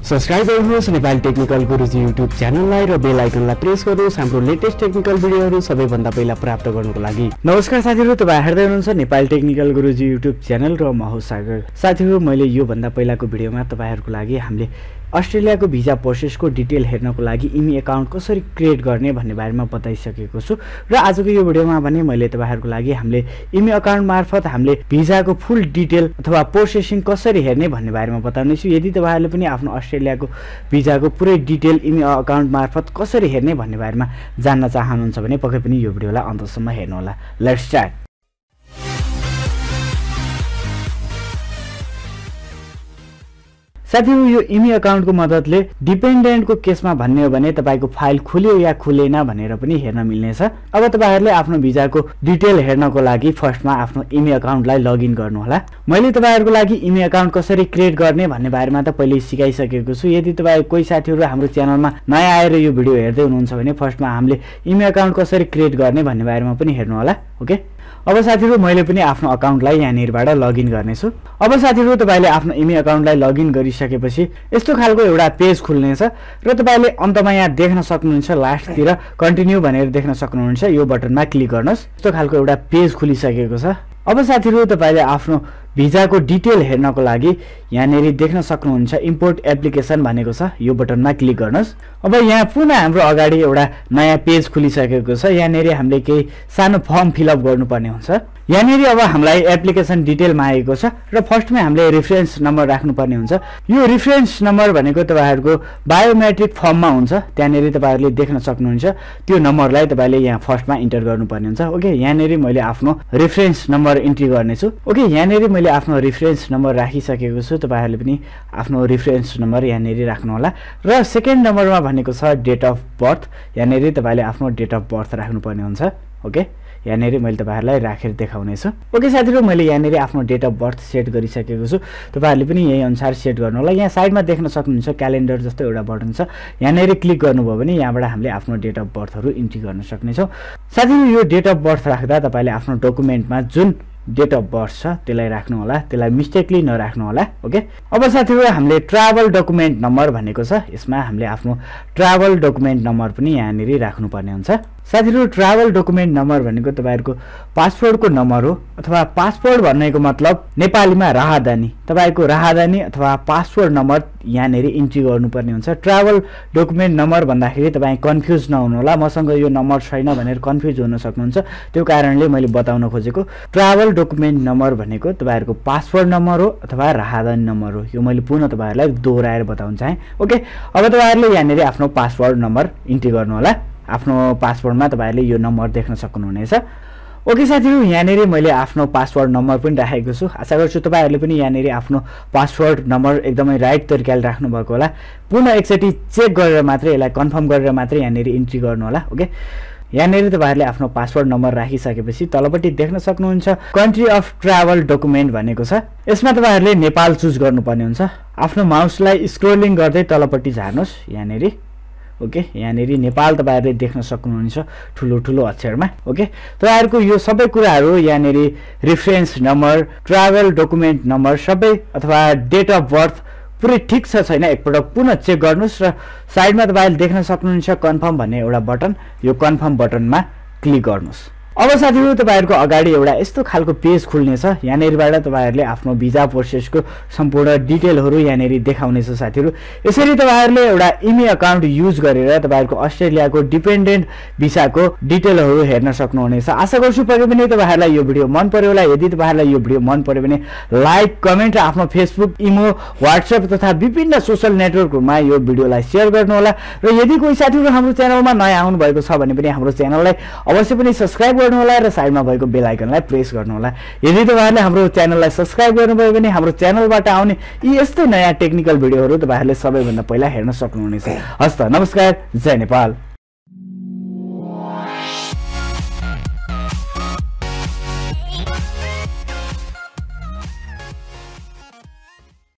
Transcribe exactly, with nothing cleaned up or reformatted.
Subscribe गर्नुहोस् Nepali technical Guruji YouTube च्यानललाई र बेल आइकनलाई प्रेस गर्नुहोस् हाम्रो लेटेस्ट टेक्निकल भिडियोहरू सबैभन्दा पहिला प्राप्त गर्नको लागि। नमस्कार साथीहरू, तपाईं हेर्दै हुनुहुन्छ Nepali technical Guruji YouTube channel र म हो सागर। साथीहरू, मैले यो भन्दा पहिलाको भिडियोमा तपाईहरुको लागि हामीले अस्ट्रेलियाको भिजा प्रोसेसको डिटेल हेर्नको लागि इमी अकाउन्ट कसरी क्रिएट गर्ने भन्ने बारेमा बताइसकेको छु र आजको यो भिडियोमा भने मैले तपाईहरुको लागि हामीले इमी अकाउन्ट मार्फत हामीले भिजाको फुल डिटेल अथवा प्रोसेसिङ कसरी हेर्ने भन्ने बारेमा बताउने छु। यदि तपाईहरुले पनि आफ्नो अस्ट्रेलियाको भिजाको पुरै डिटेल इमी अकाउन्ट मार्फत कसरी हेर्ने भन्ने बारेमा जान्न चाहनुहुन्छ भने पक्कै पनि यो भिडियोलाई अन्तसम्म हेर्नु होला। Let's start. साथीहरु, यो इमी अकाउन्टको मद्दतले डिपेन्डेन्टको केसमा भन्ने हो भने तपाईको फाइल खुल्यो या खुलेन भनेर पनि हेर्न मिल्नेछ। अब तपाईहरुले आफ्नो भिजाको डिटेल हेर्नको लागि फर्स्टमा आफ्नो इमी अकाउन्टलाई लगइन गर्नु होला। मैले तपाईहरुको लागि इमी अकाउन्ट कसरी क्रिएट गर्ने भन्ने बारेमा त पहिले सिकाइसकेको छु। यदि तपाई कोही साथीहरु हाम्रो च्यानलमा नयाँ आएर यो भिडियो हेर्दै हुनुहुन्छ भने फर्स्टमा हामीले इमी अकाउन्ट कसरी क्रिएट गर्ने भन्ने बारेमा पनि हेर्नु होला। ओके, अब साथीहरु, मैले पनि आफ्नो अकाउन्टलाई यहाँनिरबाट लगइन गर्नेछु। अब साथीहरु, तपाईले आफ्नो इमी अकाउन्टलाई लगइन गरिसकेपछि यस्तो खालको एउटा पेज खुल्नेछ र तपाईले अन्तमा यहाँ देख्न सक्नुहुन्छ लास्टतिर कन्टिन्यू भनेर देख्न सक्नुहुन्छ। यो बटनमा क्लिक गर्नुहोस्। यस्तो खालको एउटा पेज खुलिसकेको छ। अब साथीहरु, तपाईले आफ्नो भिजाको डिटेल हेर्नको लागि यहाँनिर देख्न सक्नुहुन्छ इम्पोर्ट एप्लिकेसन भनेको छ। यो बटनमा क्लिक गर्नुहोस्। अब यहाँ पुनः हाम्रो अगाडि एउटा नयाँ पेज खुलिसकेको छ। यहाँनिर हामीले केही सानो फर्म फिलअप गर्नुपर्ने हुन्छ। यहाँनिर अब हामीलाई एप्लिकेसन डिटेल मागेको छ र फर्स्टमै हामीले रेफरेन्स नम्बर राख्नुपर्ने हुन्छ। यो रेफरेन्स नम्बर भनेको तपाईहरुको बायोमेट्रिक फर्ममा हुन्छ। त्यहाँनिर तपाईहरुले देख्न सक्नुहुन्छ त्यो नम्बरलाई तपाईले यहाँ फर्स्टमा इन्टर गर्नुपर्ने हुन्छ। ओके, यहाँनिर मैले आफ्नो रेफरेन्स नम्बर इन्ट्री गर्नेछु। ओके, यहाँनिर मैले आफ्नो रेफरेन्स नम्बर राखिसकेको छु। तपाईहरुले पनि आफ्नो रेफरेन्स नम्बर यहाँनिर राख्नु होला र सेकेन्ड नम्बरमा भनेको छ डेट अफ बर्थ। यहाँनिर तपाईले आफ्नो डेट अफ बर्थ राख्नुपर्ने हुन्छ। ओके, यहाँनिर मैले तपाईहरुलाई राखेर देखाउने छु। ओके साथीहरु, मैले यहाँनिर आफ्नो डेट अफ बर्थ सेट गरिसकेको छु। तपाईहरुले पनि यही अनुसार सेट गर्नु होला। यहाँ साइडमा देख्न सक्नुहुन्छ क्यालेन्डर जस्तो एउटा बटन छ। यहाँनिर क्लिक गर्नुभयो भने यहाँबाट हामीले आफ्नो डेट अफ बर्थहरु इन्ट्री गर्न सक्नेछौँ। साथीहरु, यो डेट अफ बर्थ राख्दा तपाईले आफ्नो डकुमेन्टमा जुन डेट अफ बर्थ छ त्यसलाई राख्नु होला, त्यसलाई मिस्टेकली नराख्नु होला। ओके, अब साथीहरु, हामीले ट्राभल डकुमेन्ट नम्बर भनेको छ। यसमा हामीले आफ्नो ट्राभल डकुमेन्ट नम्बर पनि यहाँनिर राख्नुपर्ने हुन्छ। साथीहरु, ट्राभल डकुमेन्ट नम्बर भनेको तपाईहरुको पासपोर्टको नम्बर हो अथवा पासपोर्ट भन्नेको मतलब नेपालीमा राहदानी। तपाईको राहदानी अथवा पासपोर्ट नम्बर यहाँनिर इन्ट्री गर्नुपर्ने हुन्छ। ट्राभल डकुमेन्ट नम्बर भन्दाखेरि तपाई कन्फ्युज नहुनु होला। मसँग यो नम्बर छैन भनेर कन्फ्युज हुन सक्नुहुन्छ। त्यो कारणले मैले बताउन खोजेको ट्राभल डकुमेन्ट नम्बर भनेको तपाईहरुको पासपोर्ट नम्बर हो अथवा राहदानी नम्बर हो। यो मैले पुनः तपाईहरुलाई दोहोऱ्याएर बताउन चाहे। ओके, अब तपाईहरुले यहाँनिर आफ्नो पासपोर्ट नम्बर इन्ट्री गर्नु होला। आफ्नो पासपोर्टमा तपाईहरुले यो नम्बर देख्न सक्नुहुनेछ। ओके साथीहरु, यहाँनिर मैले आफ्नो पासपोर्ट नम्बर पनि राखेको छु। आशा गर्छु तपाईहरुले पनि यहाँनिर आफ्नो पासपोर्ट नम्बर एकदमै राइट तरिकाले राख्नु भएको होला। पुनः एकचोटि चेक गरेर मात्रै यसलाई कन्फर्म गरेर मात्रै यहाँनिर इन्ट्री गर्नु होला। ओके, यहाँनिर तपाईहरुले आफ्नो पासपोर्ट नम्बर राखिसकेपछि तलपट्टि देख्न सक्नुहुन्छ कन्ट्री अफ ट्राभल डकुमेन्ट भनेको छ। यसमा तपाईहरुले नेपाल चुज गर्नुपर्ने हुन्छ। आफ्नो माउसलाई स्क्रोलिङ गर्दै तलपट्टि झार्नुहोस् यहाँनिर। ओके, यहाँनिर नेपाल तपाईहरुले देख्न सक्नुहुन्छ ठुलो ठुलो अक्षरमा। ओके, तपाईहरुको यो सबै कुराहरु यहाँनिर reference number, travel document number सबै अथवा डेट अफ बर्थ पुरै ठिक छ छैन एकपटक पुनः चेक गर्नुस् र साइडमा तपाईहरुले देख्न सक्नुहुन्छ कन्फर्म भन्ने एउटा बटन। यो कन्फर्म बटनमा क्लिक गर्नुस्। अब साथीहरु, तपाईहरुको अगाडि एउटा यस्तो खालको पेज खुल्नेछ। यहाँनिरबाट तपाईहरुले आफ्नो भिजा प्रोसेसको सम्पूर्ण डिटेलहरु यहाँनिर देखाउनेछ। साथीहरु, यसरी तपाईहरुले एउटा इमी अकाउन्ट युज गरेर तपाईहरुको अस्ट्रेलियाको डिपेन्डेन्ट भिसाको डिटेलहरु हेर्न सक्नुहुनेछ। आशा गर्छु पक्कै पनि तपाईहरुलाई यो भिडियो मन पर्यो होला। यदि तपाईहरुलाई यो भिडियो मन पर्यो भने लाइक, कमेन्ट र आफ्नो फेसबुक, इमो, व्हाट्सएप तथा विभिन्न सोशल नेटवर्कहरुमा यो भिडियोलाई शेयर गर्नु होला। र यदि कोही साथीहरु हाम्रो च्यानलमा नयाँ आउनु भएको छ भने पनि हाम्रो च्यानललाई अवश्य पनि सब्स्क्राइब गर्नु होला र साइडमा भएको बेल आइकनलाई प्रेस गर्नु होला। यदि तपाईहरुले हाम्रो च्यानललाई सब्स्क्राइब गर्नुभयो भने हाम्रो च्यानलबाट आउने यी यस्तै नयाँ टेक्निकल भिडियोहरु तपाईहरुले सबैभन्दा पहिला हेर्न सक्नुहुनेछ। हस्त, नमस्कार, जय नेपाल।